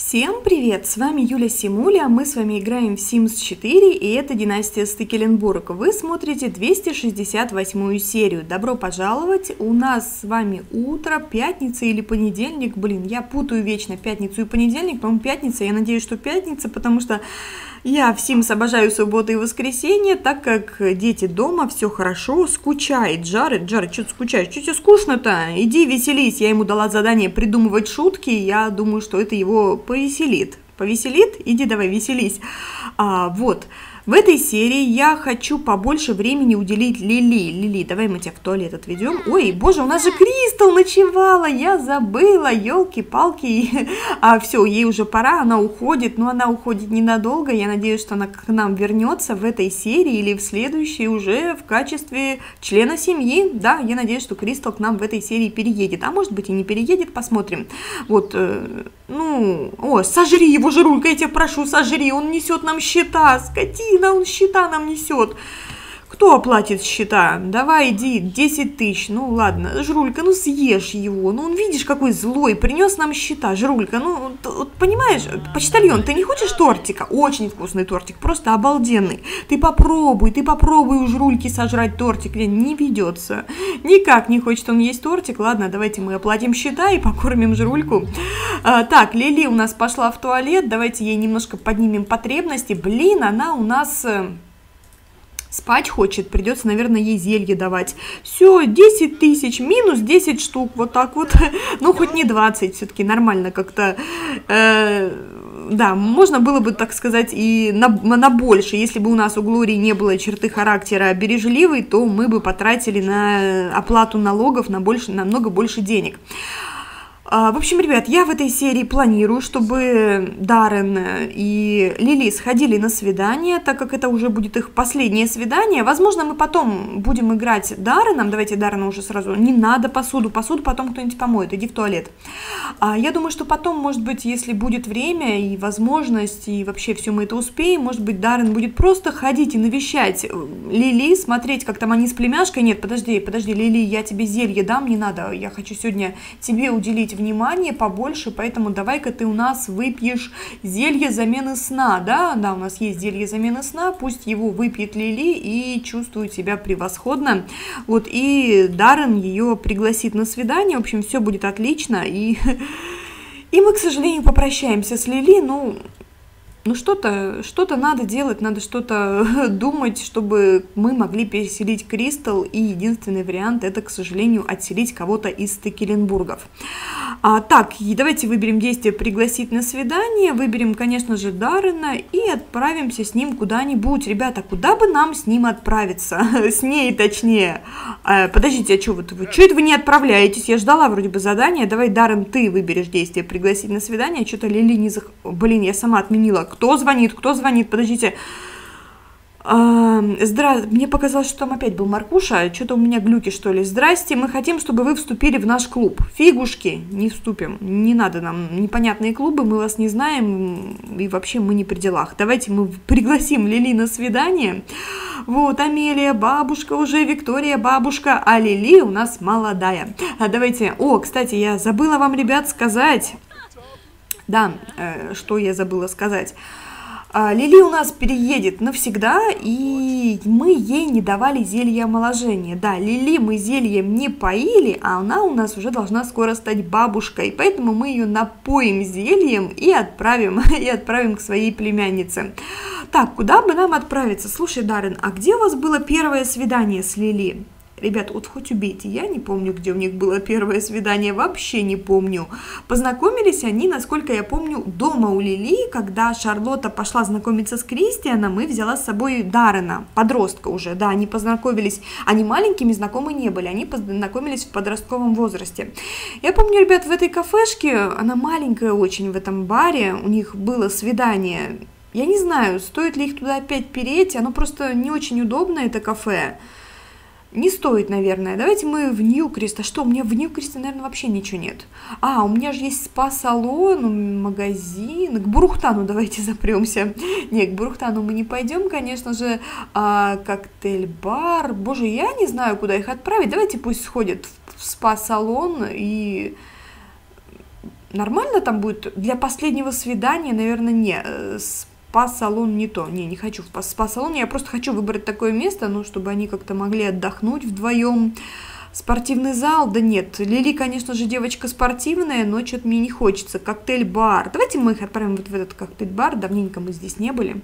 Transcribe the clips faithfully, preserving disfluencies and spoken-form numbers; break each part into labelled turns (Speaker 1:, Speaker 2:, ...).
Speaker 1: Всем привет! С вами Юля Симуля, мы с вами играем в Sims четыре, и это Династия Стекеленбург. Вы смотрите двести шестьдесят восьмую серию. Добро пожаловать! У нас с вами утро, пятница или понедельник. Блин, я путаю вечно пятницу и понедельник. По-моему, пятница. Я надеюсь, что пятница, потому что я в Sims обожаю субботы и воскресенье, так как дети дома, все хорошо, скучает. Джаред, Джаред, что ты скучаешь? Что тебе скучно-то? Иди веселись. Я ему дала задание придумывать шутки, я думаю, что это его повеселит. Повеселит? Иди давай, веселись. А, вот. В этой серии я хочу побольше времени уделить Лили. Лили, давай мы тебя в туалет отведем. Ой, боже, у нас же Кристал ночевала, я забыла, елки-палки. А все, ей уже пора, она уходит, но она уходит ненадолго. Я надеюсь, что она к нам вернется в этой серии или в следующей уже в качестве члена семьи. Да, я надеюсь, что Кристал к нам в этой серии переедет. А может быть и не переедет, посмотрим. Вот, э, ну, о, сожри его, Жирулька, я тебя прошу, сожри, он несет нам счета, скотина. Он счета нам несет. Кто оплатит счета? Давай, иди, десять тысяч. Ну, ладно, Жрулька, ну съешь его. Ну, он, видишь, какой злой, принес нам счета. Жрулька, ну, вот, понимаешь, почтальон, ты не хочешь тортика? Очень вкусный тортик, просто обалденный. Ты попробуй, ты попробуй у Жрульки сожрать тортик. Не ведется. Никак не хочет он есть тортик. Ладно, давайте мы оплатим счета и покормим Жрульку. А, так, Лили у нас пошла в туалет. Давайте ей немножко поднимем потребности. Блин, она у нас... спать хочет, придется, наверное, ей зелье давать. Все, десять тысяч, минус десять штук, вот так вот. Ну, хоть не двадцать, все-таки нормально как-то. Э, да, можно было бы, так сказать, и на, на больше. Если бы у нас у Глории не было черты характера бережливой, то мы бы потратили на оплату налогов на больше, намного больше денег. В общем, ребят, я в этой серии планирую, чтобы Даррен и Лили сходили на свидание, так как это уже будет их последнее свидание. Возможно, мы потом будем играть Дарреном. Давайте Даррена уже сразу. Не надо посуду, посуду потом кто-нибудь помоет, иди в туалет. Я думаю, что потом, может быть, если будет время и возможность, и вообще все мы это успеем, может быть, Даррен будет просто ходить и навещать Лили, смотреть, как там они с племяшкой. Нет, подожди, подожди, Лили, я тебе зелье дам, не надо, я хочу сегодня тебе уделить внимание побольше, поэтому давай-ка ты у нас выпьешь зелье замены сна, да, да, у нас есть зелье замены сна, пусть его выпьет Лили и чувствует себя превосходно, вот, и Даррен ее пригласит на свидание, в общем, все будет отлично, и, и мы, к сожалению, попрощаемся с Лили, ну... Ну, что-то что-то надо делать, надо что-то думать, чтобы мы могли переселить Кристал, и единственный вариант это, к сожалению, отселить кого-то из Стекеленбургов. А, так, и давайте выберем действие «Пригласить на свидание», выберем, конечно же, Даррена и отправимся с ним куда-нибудь. Ребята, куда бы нам с ним отправиться? С ней, точнее. А, подождите, а что вы, вы, что это вы не отправляетесь? Я ждала вроде бы задание. Давай, Даррен, ты выберешь действие «Пригласить на свидание». Что-то Лили не зах... Блин, я сама отменила. Кто звонит? Кто звонит? Подождите. А, здра... Мне показалось, что там опять был Маркуша. Что-то у меня глюки, что ли. Здрасте, мы хотим, чтобы вы вступили в наш клуб. Фигушки, не вступим. Не надо нам непонятные клубы, мы вас не знаем. И вообще мы не при делах. Давайте мы пригласим Лили на свидание. Вот, Амелия, бабушка уже, Виктория, бабушка, а Лили у нас молодая. А давайте... О, кстати, я забыла вам, ребят, сказать... Да, э, что я забыла сказать. А, Лили у нас переедет навсегда, и мы ей не давали зелье омоложения. Да, Лили мы зельем не поили, а она у нас уже должна скоро стать бабушкой, поэтому мы ее напоим зельем и отправим, и отправим к своей племяннице. Так, куда бы нам отправиться? Слушай, Даррен, а где у вас было первое свидание с Лили? Ребят, вот хоть убейте, я не помню, где у них было первое свидание, вообще не помню. Познакомились они, насколько я помню, дома у Лили, когда Шарлотта пошла знакомиться с Кристианом и взяла с собой Даррена, подростка уже, да, они познакомились, они маленькими знакомы не были, они познакомились в подростковом возрасте. Я помню, ребят, в этой кафешке, она маленькая очень в этом баре, у них было свидание, я не знаю, стоит ли их туда опять переть, оно просто не очень удобно, это кафе. Не стоит, наверное. Давайте мы в Ньюкрест. А что, у меня в Ньюкресте, наверное, вообще ничего нет. А, у меня же есть спа-салон, магазин. К Бурхтану давайте запремся. Нет, к Бурхтану мы не пойдем, конечно же. А, коктейль-бар. Боже, я не знаю, куда их отправить. Давайте пусть сходят в спа-салон и нормально там будет? Для последнего свидания, наверное, не. Спа-салон не то. Не, не хочу в спа-салон. Я просто хочу выбрать такое место, ну, чтобы они как-то могли отдохнуть вдвоем. Спортивный зал? Да нет. Лили, конечно же, девочка спортивная, но что-то мне не хочется. Коктейль-бар. Давайте мы их отправим вот в этот коктейль-бар. Давненько мы здесь не были.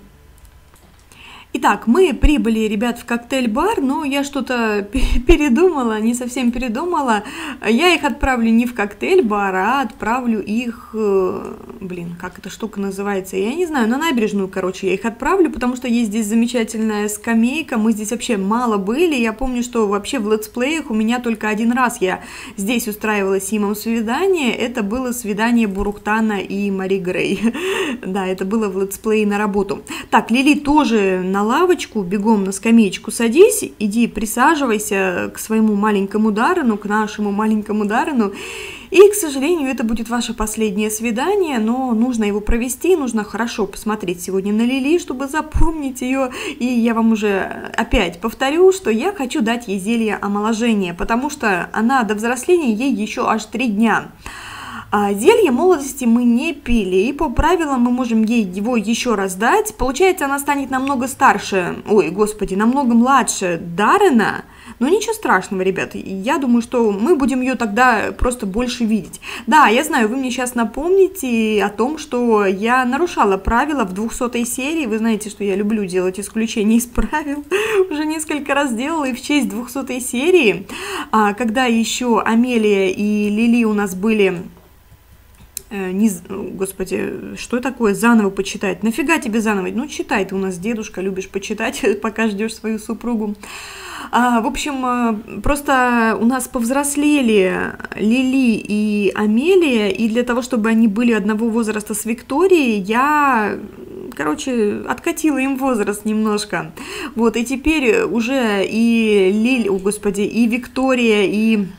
Speaker 1: Итак, мы прибыли, ребят, в коктейль-бар, но я что-то передумала, не совсем передумала. Я их отправлю не в коктейль-бар, а отправлю их, блин, как эта штука называется, я не знаю, на набережную, короче, я их отправлю, потому что есть здесь замечательная скамейка, мы здесь вообще мало были. Я помню, что вообще в летсплеях у меня только один раз я здесь устраивала Симом свидание, это было свидание Бурухтана и Мари Грей. Да, это было в летсплее на работу. Так, Лили тоже на лавочку, бегом на скамеечку садись, иди присаживайся к своему маленькому Даррену, к нашему маленькому Даррену. И, к сожалению, это будет ваше последнее свидание, но нужно его провести, нужно хорошо посмотреть сегодня на Лили, чтобы запомнить ее. И я вам уже опять повторю, что я хочу дать ей зелье омоложения, потому что она до взросления, ей еще аж три дня. А зелье молодости мы не пили, и по правилам мы можем ей его еще раз дать. Получается, она станет намного старше, ой, господи, намного младше Даррена. Но ничего страшного, ребята, я думаю, что мы будем ее тогда просто больше видеть. Да, я знаю, вы мне сейчас напомните о том, что я нарушала правила в двухсотой серии. Вы знаете, что я люблю делать исключения из правил. Уже несколько раз делала и в честь двухсотой серии, когда еще Амелия и Лили у нас были... Не, господи, что такое заново почитать? Нафига тебе заново? Ну, читай, ты у нас дедушка, любишь почитать, пока ждешь свою супругу. А, в общем, просто у нас повзрослели Лили и Амелия, и для того, чтобы они были одного возраста с Викторией, я... Короче, откатила им возраст немножко. Вот, и теперь уже и Лили, о, господи, и Виктория, и...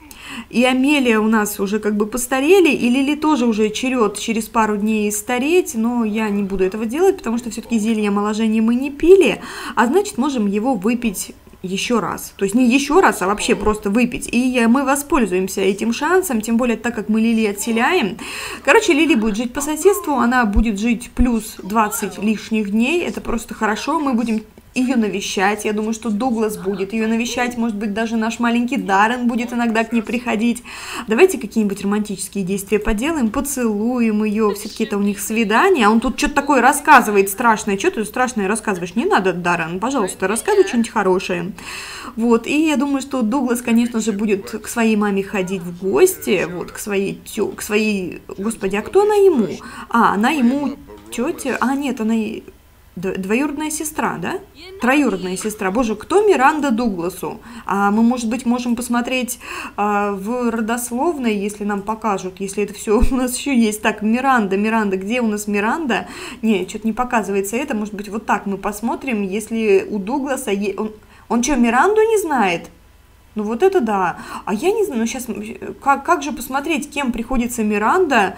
Speaker 1: И Амелия у нас уже как бы постарели, и Лили тоже уже черед через пару дней стареть, но я не буду этого делать, потому что все-таки зелье омоложения мы не пили, а значит можем его выпить еще раз. То есть не еще раз, а вообще просто выпить. И мы воспользуемся этим шансом, тем более так как мы Лили отселяем. Короче, Лили будет жить по соседству, она будет жить плюс двадцать лишних дней, это просто хорошо, мы будем... ее навещать, я думаю, что Дуглас будет ее навещать, может быть, даже наш маленький Даррен будет иногда к ней приходить. Давайте какие-нибудь романтические действия поделаем, поцелуем ее, все-таки это у них свидание, а он тут что-то такое рассказывает страшное, что ты страшное рассказываешь, не надо, Даррен, пожалуйста, рассказывай что-нибудь хорошее. Вот, и я думаю, что Дуглас, конечно же, будет к своей маме ходить в гости, вот, к своей, тё, к своей, господи, а кто она ему? А, она ему тетя, а, нет, она... Двоюродная сестра, да? Троюродная сестра. Боже, кто Миранда Дугласу? А мы, может быть, можем посмотреть а, в родословной, если нам покажут, если это все у нас еще есть. Так, Миранда, Миранда, где у нас Миранда? Не, что-то не показывается это. Может быть, вот так мы посмотрим, если у Дугласа... Е... Он, он что, Миранду не знает? Ну вот это да. А я не знаю, ну сейчас... Как, как же посмотреть, кем приходится Миранда?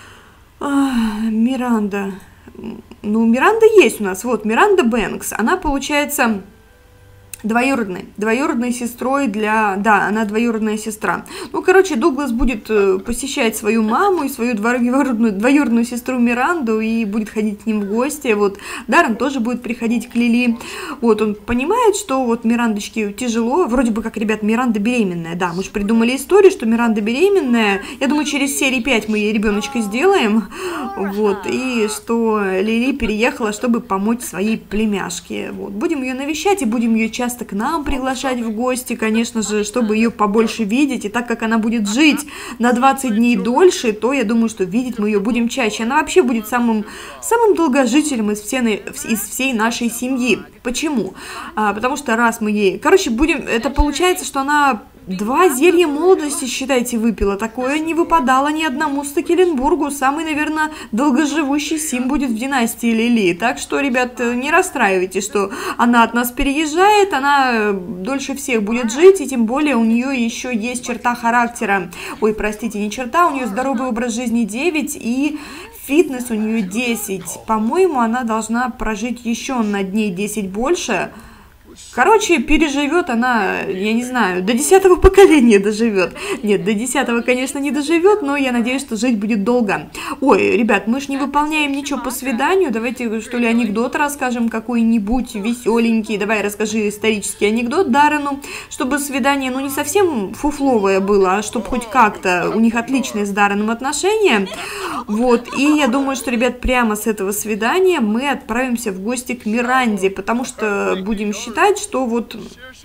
Speaker 1: А, Миранда... Ну, Миранда есть у нас, вот, Миранда Бэнкс, она, получается, двоюродной, двоюродной сестрой для, да, она двоюродная сестра. Ну, короче, Дуглас будет посещать свою маму и свою двоюродную, двоюродную сестру Миранду и будет ходить к ним в гости, вот, Даррен тоже будет приходить к Лили, вот, он понимает, что вот Мирандочке тяжело, вроде бы как, ребят, Миранда беременная, да, мы же придумали историю, что Миранда беременная, я думаю, через серии пять мы ей ребеночка сделаем, вот, и что Лили переехала, чтобы помочь своей племяшке, вот, будем ее навещать и будем ее часто к нам приглашать в гости, конечно же, чтобы ее побольше видеть, и так как она будет жить на двадцать дней дольше, то я думаю, что видеть мы ее будем чаще. Она вообще будет самым, самым долгожителем из всей, из всей нашей семьи. Почему? А, потому что раз мы ей... Короче, будем... Это получается, что она... Два зелья молодости, считайте, выпила. Такое не выпадало ни одному Стекеленбургу. Самый, наверное, долгоживущий Сим будет в династии Лили. Так что, ребят, не расстраивайтесь, что она от нас переезжает, она дольше всех будет жить, и тем более у нее еще есть черта характера. Ой, простите, не черта, у нее здоровый образ жизни девять и... Фитнес у нее десять. По-моему, она должна прожить еще на дней десять больше. Короче, переживет она, я не знаю, до десятого поколения доживет. Нет, до десятого, конечно, не доживет, но я надеюсь, что жить будет долго. Ой, ребят, мы ж не выполняем ничего по свиданию. Давайте, что ли, анекдот расскажем какой-нибудь веселенький. Давай, расскажи исторический анекдот Даррену, чтобы свидание, ну, не совсем фуфловое было, а чтобы хоть как-то у них отличные с Дарреном отношения. Вот, и я думаю, что, ребят, прямо с этого свидания мы отправимся в гости к Миранде, потому что будем считать, что вот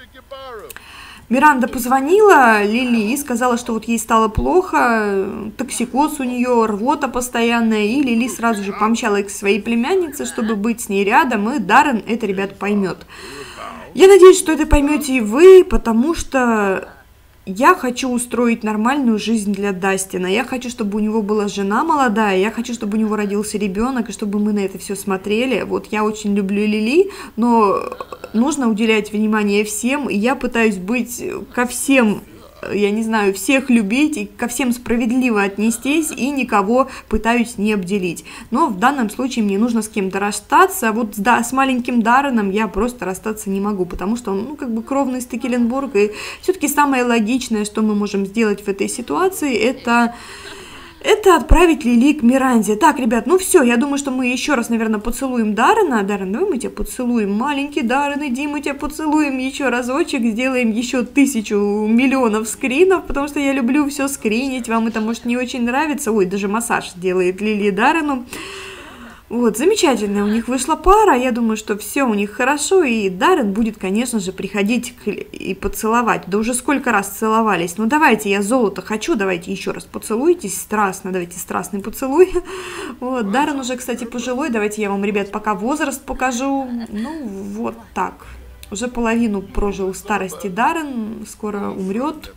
Speaker 1: Миранда позвонила Лили и сказала, что вот ей стало плохо, токсикоз у нее, рвота постоянная, и Лили сразу же помчала к своей племяннице, чтобы быть с ней рядом, и Даррен это, ребят, поймет. Я надеюсь, что это поймете и вы, потому что я хочу устроить нормальную жизнь для Дастина. Я хочу, чтобы у него была жена молодая, я хочу, чтобы у него родился ребенок, и чтобы мы на это все смотрели. Вот я очень люблю Лили, но нужно уделять внимание всем, и я пытаюсь быть ко всем, я не знаю, всех любить и ко всем справедливо отнестись, и никого пытаюсь не обделить. Но в данном случае мне нужно с кем-то расстаться, а вот да, с маленьким Дарреном я просто расстаться не могу, потому что он, ну, как бы кровный Стекеленбург, и все-таки самое логичное, что мы можем сделать в этой ситуации, это... Это отправить Лили к Миранде. Так, ребят, ну все, я думаю, что мы еще раз, наверное, поцелуем Даррена. Даррен, давай мы тебя поцелуем. Маленький Даррен, иди, мы тебя поцелуем еще разочек, сделаем еще тысячу миллионов скринов, потому что я люблю все скринить. Вам это, может, не очень нравится. Ой, даже массаж делает Лили Даррену. Вот, замечательная у них вышла пара, я думаю, что все у них хорошо, и Даррен будет, конечно же, приходить к... и поцеловать. Да уже сколько раз целовались. Ну, давайте, я золото хочу, давайте еще раз поцелуйтесь страстно, давайте страстный поцелуй. Вот, Даррен уже, кстати, пожилой, давайте я вам, ребят, пока возраст покажу. Ну, вот так. Уже половину прожил старости Даррен, скоро умрет.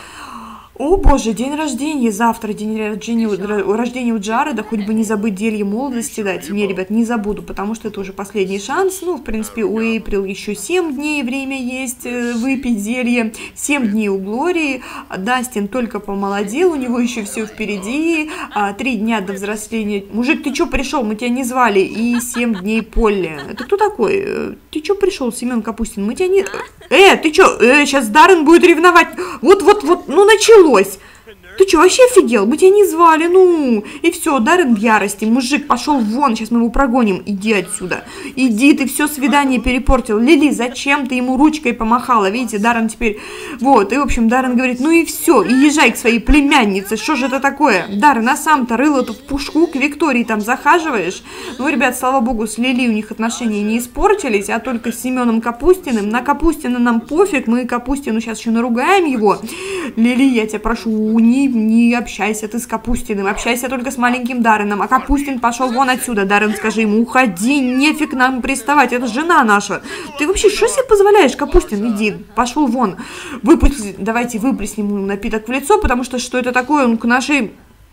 Speaker 1: О боже, день рождения, завтра день рождения, рождения у Джареда, хоть бы не забыть зелье молодости дать. Не, ребят, не забуду, потому что это уже последний шанс. Ну, в принципе, у Эйприл еще семь дней время есть выпить зелье, семь дней у Глории. Дастин только помолодел, у него еще все впереди, три дня до взросления. Мужик, ты что пришел, мы тебя не звали, и семь дней Полли. Это кто такой? Ты что пришел, Семен Капустин, мы тебя не... Э, ты что, э, сейчас Даррен будет ревновать. Вот-вот-вот, ну началось. Ты что, вообще офигел? Мы тебя не звали, ну. И все, Даррен в ярости. Мужик, пошел вон, сейчас мы его прогоним. Иди отсюда. Иди, ты все свидание перепортил. Лили, зачем ты ему ручкой помахала? Видите, Даррен теперь... Вот, и в общем, Даррен говорит, ну и все, и езжай к своей племяннице. Что же это такое? Даррен, а сам-то рыло-то в пушку, к Виктории там захаживаешь? Ну, ребят, слава богу, с Лили у них отношения не испортились, а только с Семеном Капустиным. На Капустина нам пофиг, мы Капустину сейчас еще наругаем его. Лили, я тебя прошу, не не общайся ты с Капустиным, общайся только с маленьким Дарреном, а Капустин пошел вон отсюда. Даррен, скажи ему, уходи, нефиг нам приставать, это жена наша. Ты вообще что себе позволяешь, Капустин, иди, пошел вон. Выпусти, давайте выплеснем ему напиток в лицо, потому что что это такое, он к нашей,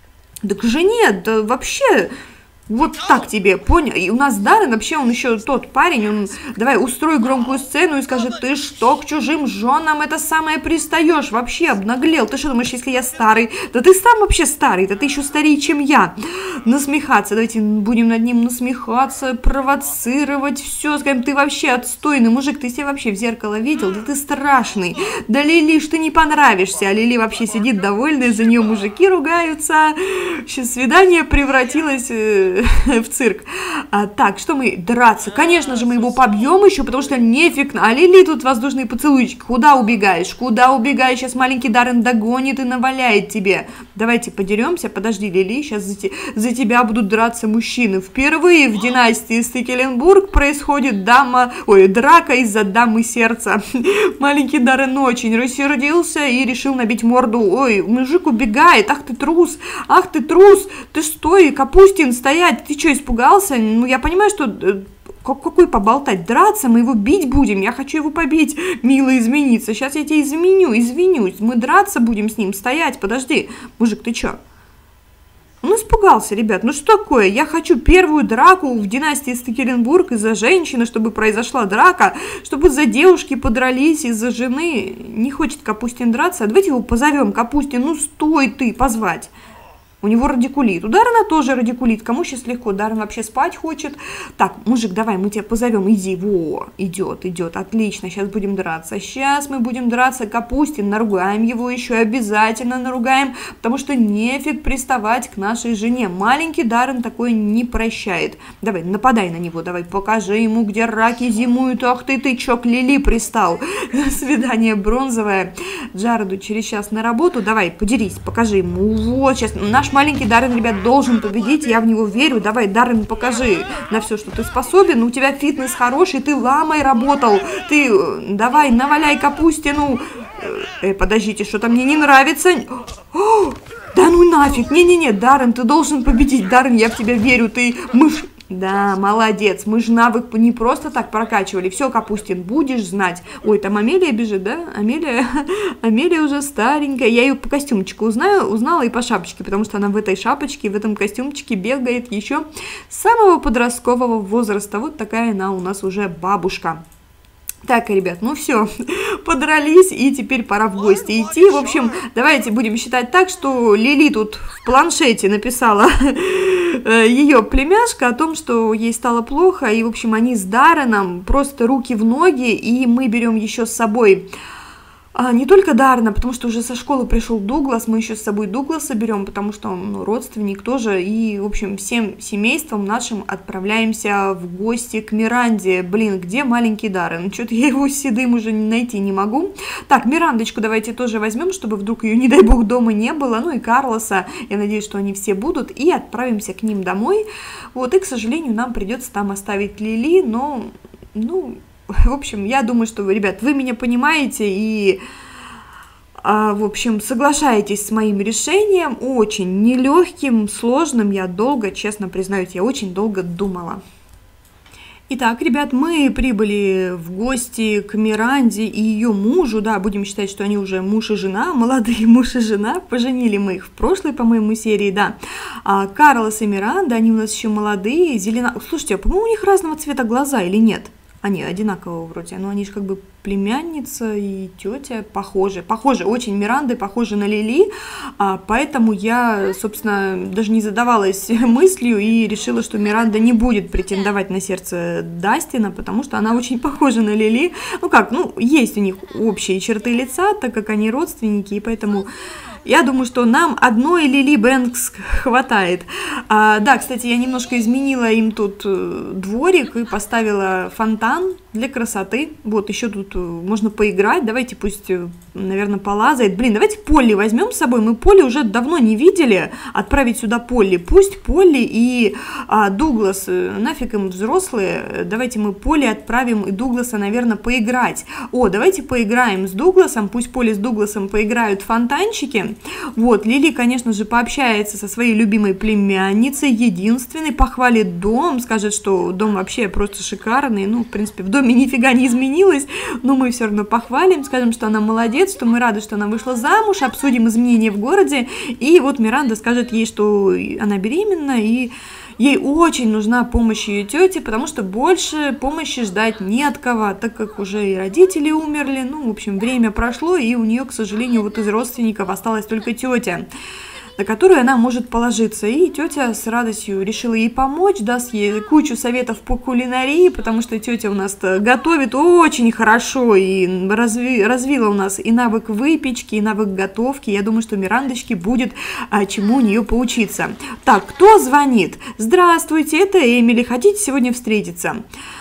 Speaker 1: да к жене, да вообще... Вот так тебе, понял? И у нас Даррен, вообще он еще тот парень, он, давай, устрой громкую сцену и скажи, ты что, к чужим женам это самое пристаешь? Вообще обнаглел. Ты что думаешь, если я старый? Да ты сам вообще старый, да ты еще старее, чем я. Насмехаться, давайте будем над ним насмехаться, провоцировать, все, скажем, ты вообще отстойный мужик, ты себя вообще в зеркало видел? Да ты страшный. Да Лили, ж ты не понравишься, а Лили вообще сидит довольная, за нее мужики ругаются. Сейчас свидание превратилось... в цирк. А, так, что мы? Драться. Конечно же, мы его побьем еще, потому что нефиг. А Лили тут воздушный поцелуйчик. Куда убегаешь? Куда убегаешь? Сейчас маленький Даррен догонит и наваляет тебе. Давайте подеремся. Подожди, Лили, сейчас за, те, за тебя будут драться мужчины. Впервые в династии Стекеленбург происходит дама, ой, драка из-за дамы сердца. Маленький Даррен очень рассердился и решил набить морду. Ой, мужик убегает. Ах ты трус. Ах ты трус. Ты стой, Капустин, стоять. Ты что, испугался? Ну, я понимаю, что... Какой поболтать? Драться? Мы его бить будем? Я хочу его побить. Мило измениться. Сейчас я тебе изменю, извинюсь. Мы драться будем с ним. Стоять, подожди. Мужик, ты что? Он испугался, ребят. Ну что такое? Я хочу первую драку в династии Стекеленбург из-за женщины, чтобы произошла драка, чтобы за девушки подрались из-за жены. Не хочет Капустин драться. Давайте его позовем. Капустин, ну стой ты, позвать. У него радикулит. У Даррена тоже радикулит. Кому сейчас легко? Даррен вообще спать хочет. Так, мужик, давай, мы тебя позовем. Иди. Во, идет, идет. Отлично. Сейчас будем драться. Сейчас мы будем драться. Капустин, наругаем его еще. Обязательно наругаем. Потому что нефиг приставать к нашей жене. Маленький Даррен такое не прощает. Давай, нападай на него. Давай, покажи ему, где раки зимуют. Ах ты, ты чё к Лили пристал. Свидание бронзовое. Джареду через час на работу. Давай, подерись, покажи ему. Вот, сейчас наш маленький Даррен, ребят, должен победить, я в него верю. Давай, Даррен, покажи на все, что ты способен. У тебя фитнес хороший, ты ламой работал. Ты, давай, наваляй Капустину. Э, подождите, что-то мне не нравится. О, да ну нафиг, не-не-не, Даррен, ты должен победить. Даррен, я в тебя верю, ты мышь. Да, молодец, мы же навык не просто так прокачивали. Все, Капустин, будешь знать. Ой, там Амелия бежит, да? Амелия, Амелия уже старенькая. Я ее по костюмчику узнаю, узнала и по шапочке, потому что она в этой шапочке, в этом костюмчике бегает еще с самого подросткового возраста. Вот такая она у нас уже бабушка. Так, ребят, ну все, подрались, и теперь пора в гости идти. В общем, давайте будем считать так, что Лили тут в планшете написала ее племяшка о том, что ей стало плохо, и, в общем, они с Дарреном просто руки в ноги, и мы берем еще с собой... А, не только Даррена, потому что уже со школы пришел Дуглас, мы еще с собой Дугласа берем, потому что он ну, родственник тоже, и, в общем, всем семейством нашим отправляемся в гости к Миранде. Блин, где маленький Даррен? Что-то я его седым уже найти не могу. Так, Мирандочку давайте тоже возьмем, чтобы вдруг ее, не дай бог, дома не было, ну и Карлоса, я надеюсь, что они все будут, и отправимся к ним домой. Вот, и, к сожалению, нам придется там оставить Лили, но, ну... В общем, я думаю, что, ребят, вы меня понимаете и, а, в общем, соглашаетесь с моим решением. Очень нелегким, сложным. Я долго, честно признаюсь, я очень долго думала. Итак, ребят, мы прибыли в гости к Миранде и ее мужу. Да, будем считать, что они уже муж и жена, молодые муж и жена. Поженили мы их в прошлой, по-моему, серии, да. А, Карлос и Миранда, они у нас еще молодые, зелена... Слушайте, а, по-моему, у них разного цвета глаза или нет? Они одинакового вроде, но они же как бы племянница и тетя похожи, похожи, очень Миранды похожи на Лили, а, поэтому я, собственно, даже не задавалась мыслью и решила, что Миранда не будет претендовать на сердце Дастина, потому что она очень похожа на Лили. Ну как, ну есть у них общие черты лица, так как они родственники, и поэтому... Я думаю, что нам одной Лили Бэнкс хватает. А, да, кстати, я немножко изменила им тут дворик и поставила фонтан для красоты. Вот, еще тут можно поиграть. Давайте пусть, наверное, полазает. Блин, давайте Полли возьмем с собой. Мы Полли уже давно не видели. Отправить сюда Полли. Пусть Полли и а, Дуглас, нафиг им взрослые. Давайте мы Полли отправим и Дугласа, наверное, поиграть. О, давайте поиграем с Дугласом. Пусть Полли с Дугласом поиграют в фонтанчики. Вот, Лили, конечно же, пообщается со своей любимой племянницей, единственной, похвалит дом, скажет, что дом вообще просто шикарный, ну, в принципе, в доме нифига не изменилось, но мы все равно похвалим, скажем, что она молодец, что мы рады, что она вышла замуж, обсудим изменения в городе, и вот Миранда скажет ей, что она беременна, и ей очень нужна помощь ее тети, потому что больше помощи ждать не от кого, так как уже и родители умерли, ну, в общем, время прошло, и у нее, к сожалению, вот из родственников осталась только тетя, на которую она может положиться. И тетя с радостью решила ей помочь, даст ей кучу советов по кулинарии, потому что тетя у нас готовит очень хорошо и разви, развила у нас и навык выпечки, и навык готовки. Я думаю, что Мирандочке будет а, чему у нее поучиться. Так, кто звонит? Здравствуйте, это Эмили. Хотите сегодня встретиться?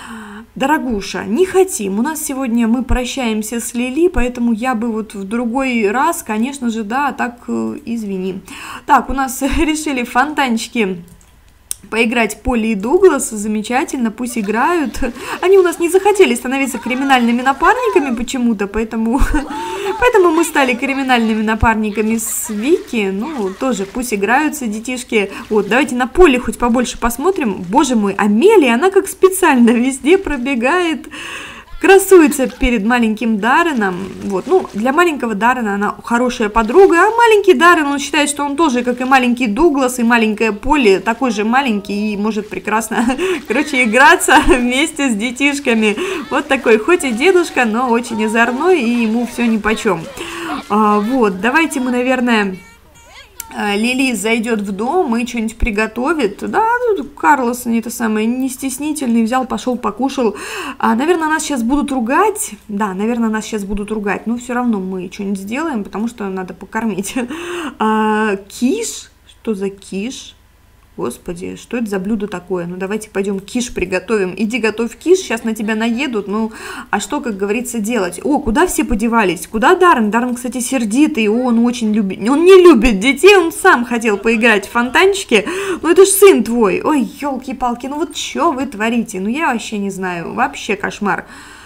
Speaker 1: Дорогуша, не хотим. У нас сегодня мы прощаемся с Лили, поэтому я бы вот в другой раз, конечно же, да, так э, извини. Так, у нас решили фонтанчики поиграть Полли и Дуглас, замечательно, пусть играют. Они у нас не захотели становиться криминальными напарниками почему-то, поэтому, поэтому мы стали криминальными напарниками с Вики. Ну, тоже пусть играются детишки. Вот, давайте на Полли хоть побольше посмотрим. Боже мой, Амелия, она как специально везде пробегает, красуется перед маленьким Дарреном. Вот, ну, для маленького Даррена она хорошая подруга, а маленький Даррен, он считает, что он тоже, как и маленький Дуглас, и маленькая Полли, такой же маленький и может прекрасно, короче, играться вместе с детишками. Вот такой, хоть и дедушка, но очень озорной, и ему все нипочем. А, вот, давайте мы, наверное... Лили зайдет в дом и что-нибудь приготовит. Да, Карлос, не это самое, не стеснительный, взял, пошел, покушал. А, наверное, нас сейчас будут ругать. Да, наверное, нас сейчас будут ругать. Но все равно мы что-нибудь сделаем, потому что надо покормить. А, киш? Что за киш? Господи, что это за блюдо такое? Ну, давайте пойдем киш приготовим. Иди готовь киш, сейчас на тебя наедут. Ну, а что, как говорится, делать? О, куда все подевались? Куда Даррен? Даррен, кстати, сердитый, он очень любит... Он не любит детей, он сам хотел поиграть в фонтанчики. Ну, это ж сын твой. Ой, елки-палки, ну вот что вы творите? Ну, я вообще не знаю, вообще кошмар.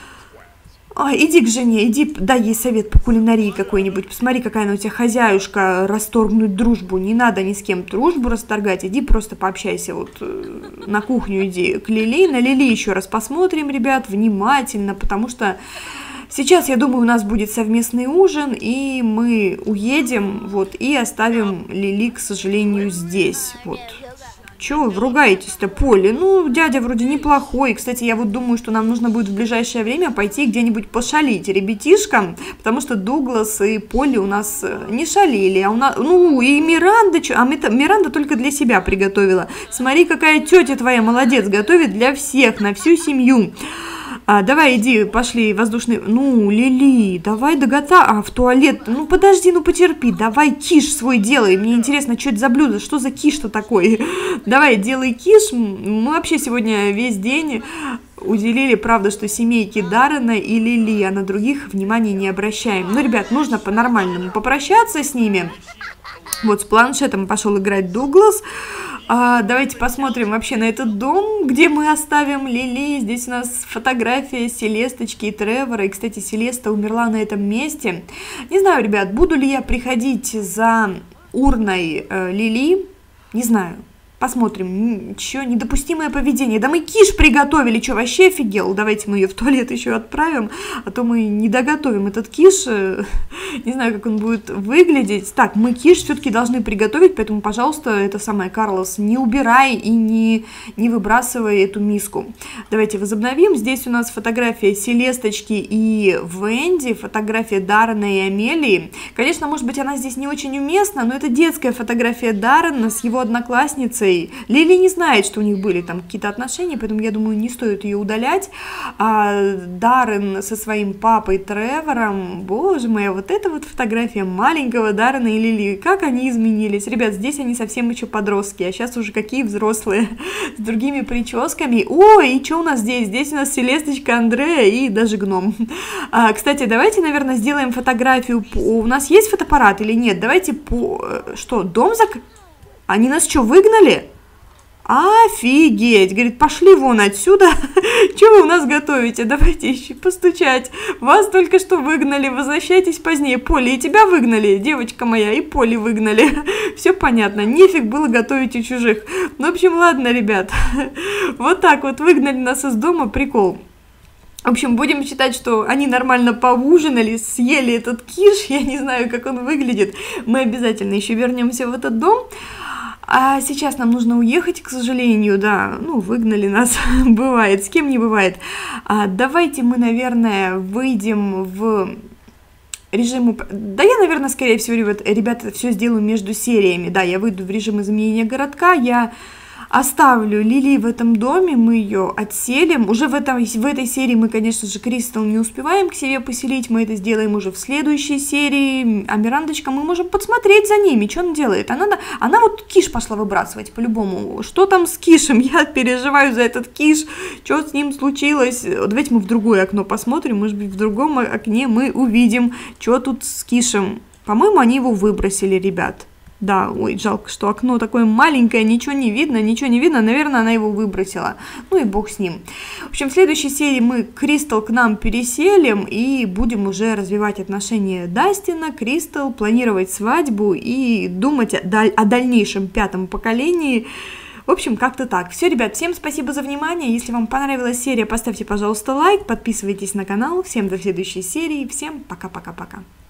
Speaker 1: Ой, иди к жене, иди, дай ей совет по кулинарии какой-нибудь. Посмотри, какая она у тебя хозяюшка, расторгнуть дружбу. Не надо ни с кем дружбу расторгать. Иди просто пообщайся, вот на кухню иди к Лили. На Лили еще раз посмотрим, ребят, внимательно, потому что сейчас, я думаю, у нас будет совместный ужин, и мы уедем, вот, и оставим Лили, к сожалению, здесь, вот. Чего вы ругаетесь-то, Полли? Ну, дядя вроде неплохой. Кстати, я вот думаю, что нам нужно будет в ближайшее время пойти где-нибудь пошалить ребятишкам, потому что Дуглас и Полли у нас не шалили. А у нас, ну, и Миранда, а Миранда только для себя приготовила. Смотри, какая тетя твоя молодец, готовит для всех, на всю семью. А, давай, иди, пошли, воздушный... Ну, Лили, давай догота... А, в туалет... Ну, подожди, ну, потерпи. Давай киш свой делай. Мне интересно, что это за блюдо? Что за киш-то такой? Давай, делай киш. Мы вообще сегодня весь день уделили, правда, что семейке Даррена и Лили, а на других внимания не обращаем. Ну, ребят, нужно по-нормальному попрощаться с ними. Вот с планшетом пошел играть Дуглас. А, давайте посмотрим вообще на этот дом, где мы оставим Лили. Здесь у нас фотография Селесточки и Тревора. И, кстати, Селеста умерла на этом месте. Не знаю, ребят, буду ли я приходить за урной э, Лили. Не знаю. Посмотрим, что, недопустимое поведение. Да мы киш приготовили, что, вообще офигел? Давайте мы ее в туалет еще отправим, а то мы не доготовим этот киш. Не знаю, как он будет выглядеть. Так, мы киш все-таки должны приготовить, поэтому, пожалуйста, это самое, Карлос, не убирай и не, не выбрасывай эту миску. Давайте возобновим. Здесь у нас фотография Селесточки и Венди, фотография Даррена и Амелии. Конечно, может быть, она здесь не очень уместна, но это детская фотография Даррена с его одноклассницей. Лили не знает, что у них были там какие-то отношения, поэтому, я думаю, не стоит ее удалять. А Даррен со своим папой Тревором, боже мой, вот эта вот фотография маленького Даррена и Лили, как они изменились. Ребят, здесь они совсем еще подростки, а сейчас уже какие взрослые, с другими прическами. Ой, и что у нас здесь? Здесь у нас Селесточка, Андрея и даже гном. А, кстати, давайте, наверное, сделаем фотографию. У нас есть фотоаппарат или нет? Давайте по... Что, дом зак... Они нас что, выгнали? Офигеть! Говорит, пошли вон отсюда. Что вы у нас готовите? Давайте еще постучать. Вас только что выгнали. Возвращайтесь позднее. Полли, и тебя выгнали, девочка моя, и Полли выгнали. Все понятно. Нефиг было готовить у чужих. Ну, в общем, ладно, ребят. Вот так вот выгнали нас из дома. Прикол. В общем, будем считать, что они нормально поужинали, съели этот киш. Я не знаю, как он выглядит. Мы обязательно еще вернемся в этот дом. А сейчас нам нужно уехать, к сожалению, да, ну, выгнали нас, бывает, с кем не бывает. А, давайте мы, наверное, выйдем в режим... Да я, наверное, скорее всего, ребят, ребята, все сделаю между сериями. Да, я выйду в режим изменения городка, я оставлю Лили в этом доме, мы ее отселим. Уже в, этом, в этой серии мы, конечно же, Кристал не успеваем к себе поселить, мы это сделаем уже в следующей серии. А Мирандочка, мы можем подсмотреть за ними, что она делает. Она, она вот киш пошла выбрасывать по-любому. Что там с кишем? Я переживаю за этот киш, что с ним случилось. Давайте мы в другое окно посмотрим, может быть, в другом окне мы увидим, что тут с кишем. По-моему, они его выбросили, ребят. Да, ой, жалко, что окно такое маленькое, ничего не видно, ничего не видно, наверное, она его выбросила. Ну и бог с ним. В общем, в следующей серии мы Кристал к нам переселим и будем уже развивать отношения Дастина, Кристал, планировать свадьбу и думать о, даль- о дальнейшем пятом поколении. В общем, как-то так. Все, ребят, всем спасибо за внимание. Если вам понравилась серия, поставьте, пожалуйста, лайк, подписывайтесь на канал. Всем до следующей серии. Всем пока-пока-пока.